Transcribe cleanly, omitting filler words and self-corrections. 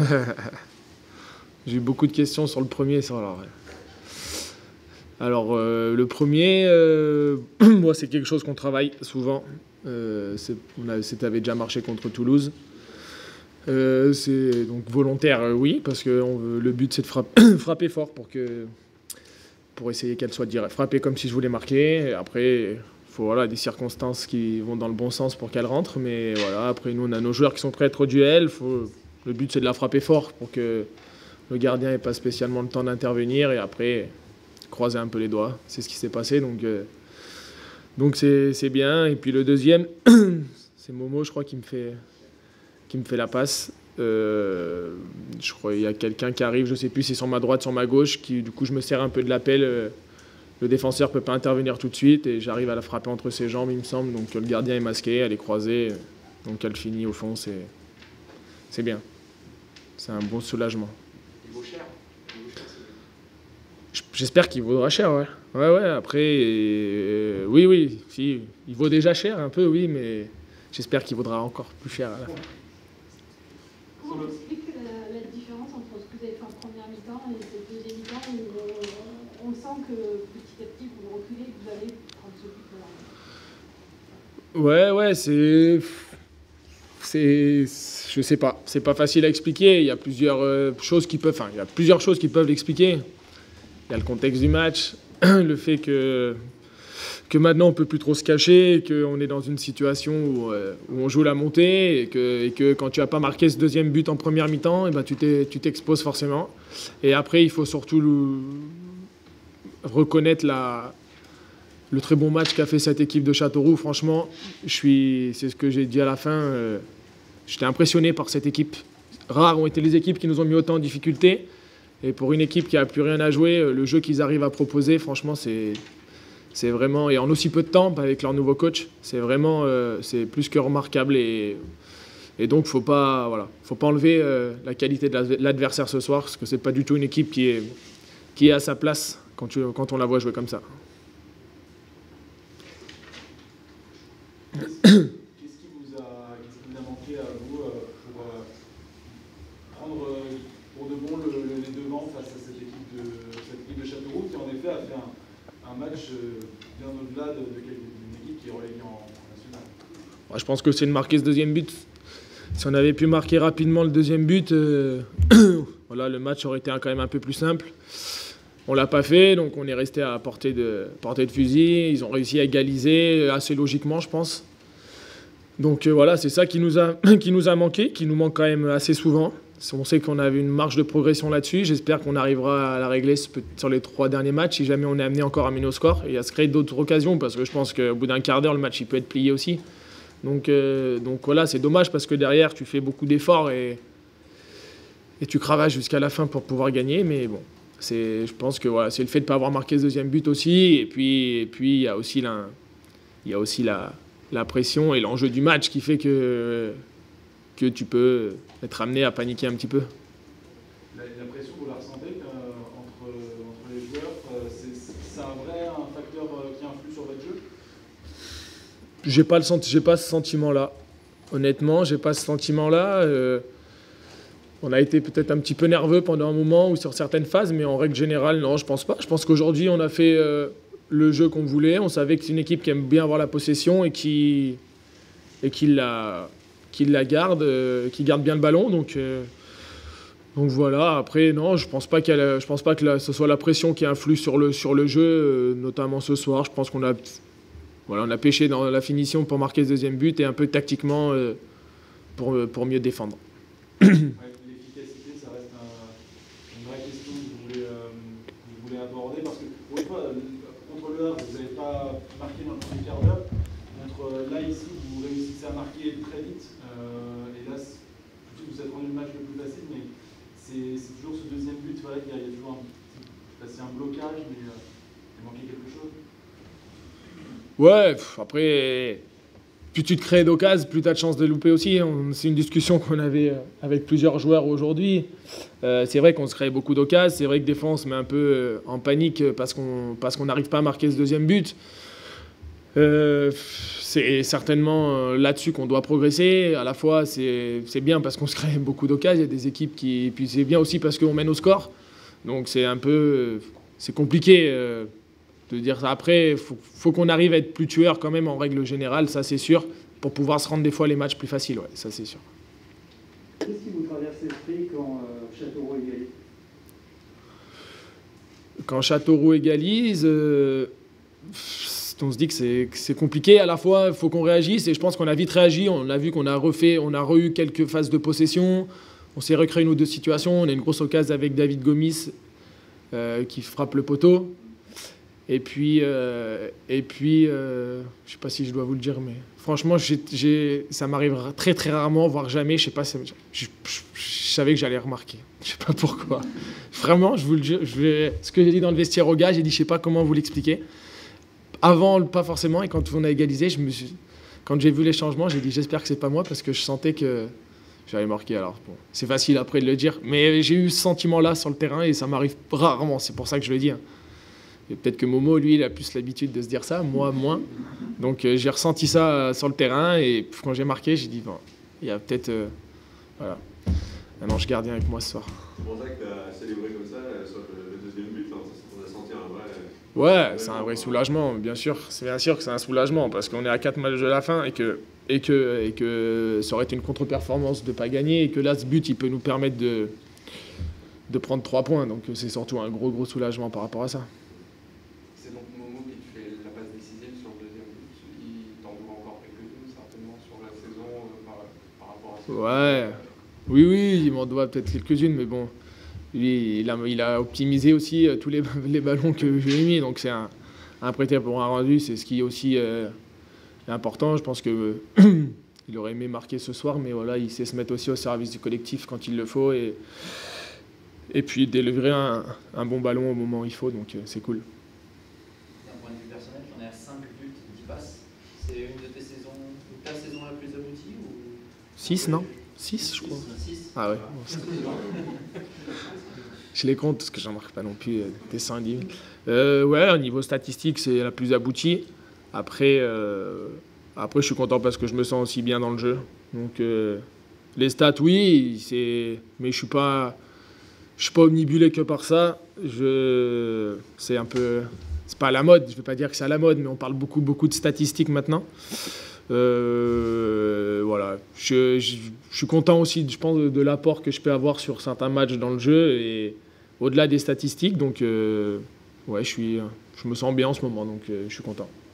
J'ai eu beaucoup de questions sur le premier. Alors, le premier, moi, c'est quelque chose qu'on travaille souvent. Ça avait déjà marché contre Toulouse. C'est donc volontaire, oui, parce que le but, c'est de frapper fort pour essayer qu'elle soit directe. Frapper comme si je voulais marquer. Et après, il faut des circonstances qui vont dans le bon sens pour qu'elle rentre. Mais voilà, après, nous, on a nos joueurs qui sont prêts à être au duel. Le but, c'est de la frapper fort pour que le gardien n'ait pas spécialement le temps d'intervenir. Et après, croiser un peu les doigts. C'est ce qui s'est passé. Donc c'est bien. Et puis le deuxième, c'est Momo, je crois, qui me fait la passe. Je crois qu'il y a quelqu'un qui arrive, je ne sais plus si c'est sur ma droite, sur ma gauche, du coup je me sers un peu de l'appel. Le défenseur ne peut pas intervenir tout de suite et j'arrive à la frapper entre ses jambes, il me semble. Donc le gardien est masqué, elle est croisée. Donc elle finit au fond, c'est bien. C'est un bon soulagement. Il vaut cher. J'espère qu'il vaudra cher, ouais. Ouais, après, oui, si, il vaut déjà cher un peu, oui, mais j'espère qu'il vaudra encore plus cher à la fin. Comment tu expliques la différence entre ce que vous avez fait en première mi-temps et cette deuxième mi-temps où on sent que petit à petit vous reculez et que vous allez prendre ce but-là? Ouais, je sais pas, c'est pas facile à expliquer. Il y a plusieurs choses qui peuvent l'expliquer. Il y a le contexte du match, le fait que maintenant on peut plus trop se cacher, qu'on est dans une situation où on joue la montée et que quand tu n'as pas marqué ce deuxième but en première mi-temps, tu t'exposes forcément. Et après, il faut surtout reconnaître le très bon match qu'a fait cette équipe de Châteauroux. Franchement, c'est ce que j'ai dit à la fin, j'étais impressionné par cette équipe. Rares ont été les équipes qui nous ont mis autant en difficulté. Et pour une équipe qui n'a plus rien à jouer, le jeu qu'ils arrivent à proposer, franchement, c'est vraiment, et en aussi peu de temps avec leur nouveau coach, c'est vraiment c'est plus que remarquable et donc faut pas enlever la qualité de l'adversaire ce soir parce que c'est pas du tout une équipe qui est à sa place quand on la voit jouer comme ça. Qu'est-ce qui vous a manqué à vous pour prendre pour de bon les devants face à cette équipe de Châteauroux qui en effet a fait un match bien au-delà d'une équipe qui est reléguée en national? Je pense que c'est de marquer ce deuxième but. Si on avait pu marquer rapidement le deuxième but, le match aurait été quand même un peu plus simple. On l'a pas fait, donc on est resté à portée de fusil. Ils ont réussi à égaliser assez logiquement, je pense. Donc c'est ça qui nous a manqué, qui nous manque quand même assez souvent. On sait qu'on avait une marge de progression là-dessus. J'espère qu'on arrivera à la régler sur les 3 derniers matchs, si jamais on est amené encore à mener au score et à se créer d'autres occasions, parce que je pense qu'au bout d'un quart d'heure, le match il peut être plié aussi. Donc c'est dommage parce que derrière, tu fais beaucoup d'efforts et tu cravaches jusqu'à la fin pour pouvoir gagner. Mais bon, je pense que c'est le fait de ne pas avoir marqué ce deuxième but aussi. Et puis il y a aussi la pression et l'enjeu du match qui fait que tu peux être amené à paniquer un petit peu. La pression, vous la ressentez entre les joueurs, c'est un facteur qui influe sur votre jeu? J'ai pas ce sentiment-là. Honnêtement, j'ai pas ce sentiment-là. On a été peut-être un petit peu nerveux pendant un moment ou sur certaines phases, mais en règle générale, non, je pense pas. Je pense qu'aujourd'hui, on a fait le jeu qu'on voulait. On savait que c'est une équipe qui aime bien avoir la possession et qui la garde, qui garde bien le ballon. Donc voilà. Après, non, je pense pas que ce soit la pression qui influe sur le jeu, notamment ce soir. Je pense qu'on a pêché dans la finition pour marquer ce deuxième but et un peu tactiquement pour mieux défendre. L'efficacité, ça reste une vraie question que vous voulez aborder parce que pour une fois, contre le Havre, vous n'avez pas marqué dans le premier quart d'heure. Là, ici, vous réussissez à marquer très vite. Et là, tout de suite, vous êtes rendu le match le plus facile, mais c'est toujours ce deuxième but. Voilà, il y a toujours un blocage, mais il manquait quelque chose. Ouais, après, plus tu te crées d'occasions, plus tu as de chances de louper aussi. C'est une discussion qu'on avait avec plusieurs joueurs aujourd'hui. C'est vrai qu'on se crée beaucoup d'occasions. C'est vrai que des fois, on se met un peu en panique parce qu'on n'arrive pas à marquer ce deuxième but. c'est certainement là-dessus qu'on doit progresser. À la fois, c'est bien parce qu'on se crée beaucoup d'occasions. Il y a des équipes qui... Et puis c'est bien aussi parce qu'on mène au score. Donc c'est un peu... C'est compliqué de dire ça. Après, il faut qu'on arrive à être plus tueur quand même en règle générale, ça c'est sûr, pour pouvoir se rendre des fois les matchs plus faciles. Ouais, ça c'est sûr. Qu'est-ce qui vous traverse l'esprit quand Châteauroux égalise? Quand Châteauroux égalise... on se dit que c'est compliqué. À la fois, il faut qu'on réagisse et je pense qu'on a vite réagi. On a vu qu'on a eu quelques phases de possession. On s'est recréé une ou deux situations. On a une grosse occasion avec David Gomis qui frappe le poteau. Et puis, je ne sais pas si je dois vous le dire, mais franchement, ça m'arrive très très rarement, voire jamais. Je sais pas, je savais que j'allais remarquer. Je sais pas pourquoi. Vraiment, je vous le dis. Ce que j'ai dit dans le vestiaire au gars, j'ai dit, je sais pas comment vous l'expliquer. Avant, pas forcément, et quand on a égalisé, quand j'ai vu les changements, j'ai dit j'espère que c'est pas moi parce que je sentais que j'avais marqué. Alors bon, c'est facile après de le dire, mais j'ai eu ce sentiment-là sur le terrain et ça m'arrive rarement, c'est pour ça que je le dis. Et peut-être que Momo, lui, il a plus l'habitude de se dire ça, moi moins. Donc j'ai ressenti ça sur le terrain et quand j'ai marqué, j'ai dit bon, il y a peut-être voilà, un ange gardien avec moi ce soir. C'est pour ça que tu as célébré comme ça sur le deuxième but, on a senti un vrai... Ouais, c'est un vrai soulagement, bien sûr. C'est bien sûr que c'est un soulagement parce qu'on est à 4 matchs de la fin et que ça aurait été une contre-performance de ne pas gagner et que là, ce but, il peut nous permettre de prendre 3 points. Donc c'est surtout un gros soulagement par rapport à ça. C'est donc Momo qui te fait la passe décisive sur le deuxième but. Il t'en doit encore quelques-unes certainement sur la saison par rapport à ça. Ouais, oui, il m'en doit peut-être quelques-unes, mais bon... Lui, il a optimisé aussi tous les ballons que j'ai mis, donc c'est un prêté pour un rendu, c'est ce qui est aussi est important. Je pense que il aurait aimé marquer ce soir, mais voilà, il sait se mettre aussi au service du collectif quand il le faut et puis délivrer un bon ballon au moment où il faut, donc c'est cool. D'un point de vue personnel, tu en es à 5 buts, 10 passes. C'est une de tes saisons, ta saison la plus aboutie ou... 6, non 6, je crois. 6. Ah ouais. Bon, je les compte parce que j'en marque pas non plus des 110 000. Ouais, au niveau statistique, c'est la plus aboutie. Après, je suis content parce que je me sens aussi bien dans le jeu. Donc, les stats, oui, mais je suis pas omnibulé que par ça. C'est un peu, c'est pas à la mode. Je vais pas dire que c'est à la mode, mais on parle beaucoup de statistiques maintenant. Voilà, je suis content aussi, je pense, de l'apport que je peux avoir sur certains matchs dans le jeu et au-delà des statistiques. Donc, ouais, je me sens bien en ce moment, donc je suis content.